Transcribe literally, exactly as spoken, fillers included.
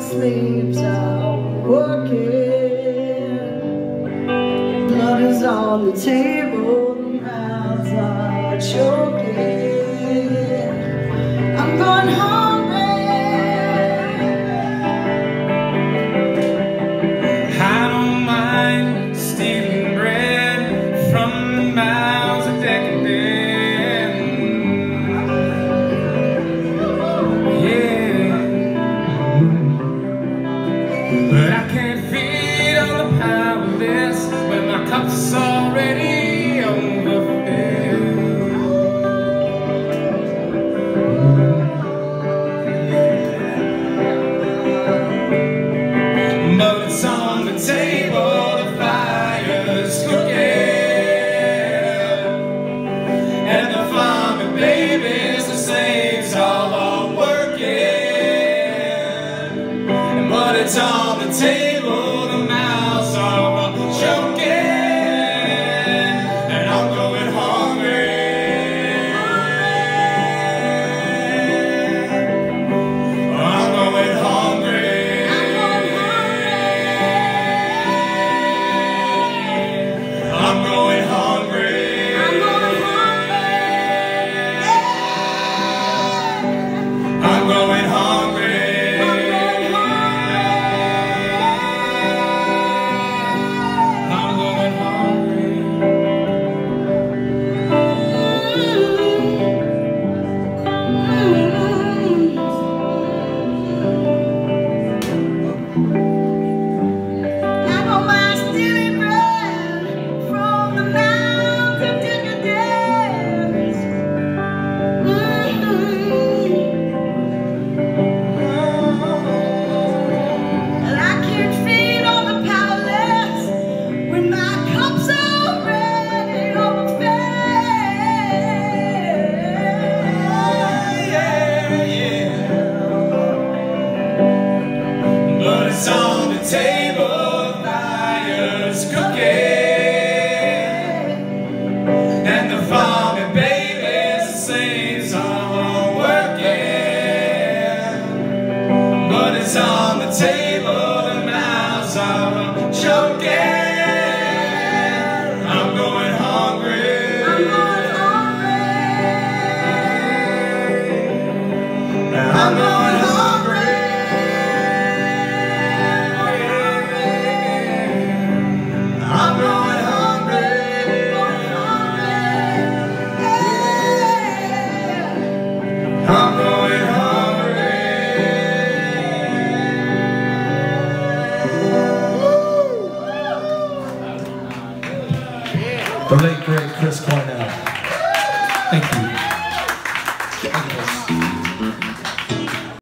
sleeves are working. Blood is on the table, the mouths are choking. I'm going hungry. I don't mind stealing bread from the mouths of decadent. Yeah, but I can't feed all the powerless when my cup's already overfilled. But it's on the table, the fire's cooking, and the farming babies, the slaves all are working. But it's on the table, the mouths are choking, and I'm going hungry. I'm going hungry. I'm going hungry. I'm going hungry. I'm going hungry. I'm going hungry. I don't mind stealing bread from the mouths of decadence. And I can't feed all the powerless when my cup's already overfilled. Yeah, yeah. But it's on the table, fire's cooking, and the farming babies, the slaves are working. But it's on the table, the mouths are choking. I'm going hungry. I'm going hungry. I'm going hungry. I'm going hungry. I'm going hungry. The late great Chris Cornell. Thank you. Thank you.